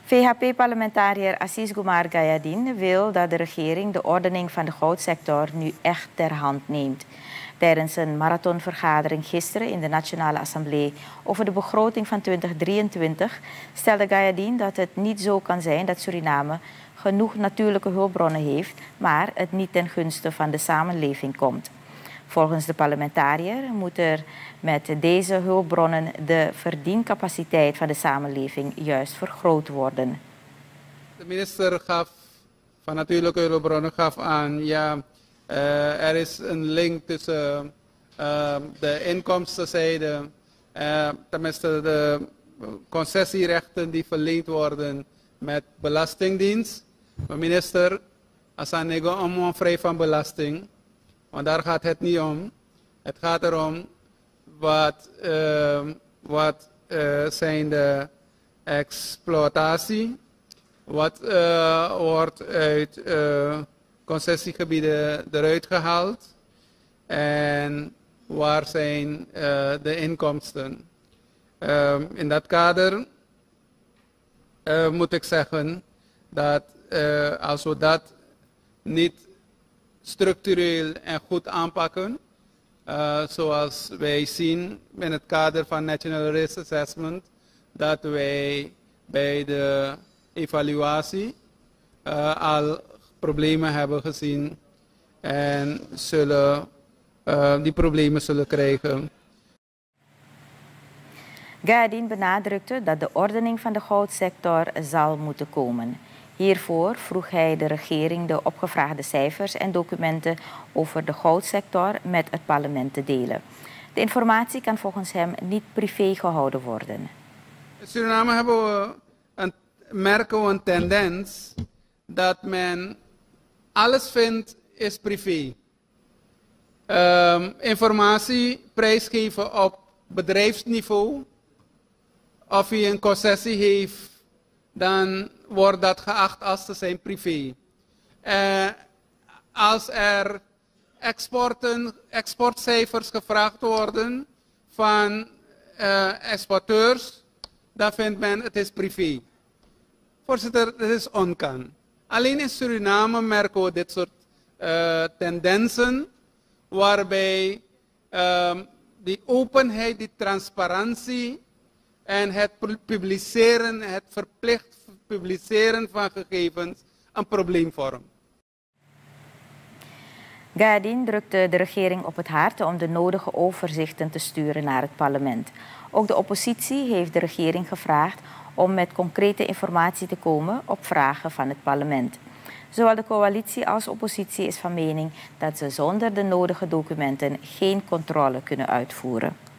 VHP-parlementariër Aziz Gumar Gayadin wil dat de regering de ordening van de goudsector nu echt ter hand neemt. Tijdens een marathonvergadering gisteren in de Nationale Assemblée over de begroting van 2023 stelde Gayadin dat het niet zo kan zijn dat Suriname genoeg natuurlijke hulpbronnen heeft, maar het niet ten gunste van de samenleving komt. Volgens de parlementariër moet er met deze hulpbronnen de verdiencapaciteit van de samenleving juist vergroot worden. De minister van Natuurlijke Hulpbronnen gaf aan, ja, er is een link tussen de inkomstenzijde, tenminste de concessierechten die verleend worden met belastingdienst. Maar minister, als aan nego vrij van belasting, want daar gaat het niet om. Het gaat erom wat zijn de exploitatie, wat wordt uit concessiegebieden eruit gehaald en waar zijn de inkomsten. In dat kader moet ik zeggen dat als we dat niet structureel en goed aanpakken, zoals wij zien in het kader van National Risk Assessment, dat wij bij de evaluatie al problemen hebben gezien en die problemen zullen krijgen. Gayadin benadrukte dat de ordening van de goudsector zal moeten komen. Hiervoor vroeg hij de regering de opgevraagde cijfers en documenten over de goudsector met het parlement te delen. De informatie kan volgens hem niet privé gehouden worden. In Suriname merken we een tendens dat men alles vindt is privé. Informatie prijsgeven op bedrijfsniveau, of hij een concessie heeft, dan wordt dat geacht als te zijn privé. Als er exportcijfers gevraagd worden van exporteurs, dan vindt men het is privé. Voorzitter, dat is onkan. Alleen in Suriname merken we dit soort tendensen, waarbij die openheid, die transparantie en het publiceren, het verplicht publiceren van gegevens een probleem vormt. Gayadin drukte de regering op het hart om de nodige overzichten te sturen naar het parlement. Ook de oppositie heeft de regering gevraagd om met concrete informatie te komen op vragen van het parlement. Zowel de coalitie als oppositie is van mening dat ze zonder de nodige documenten geen controle kunnen uitvoeren.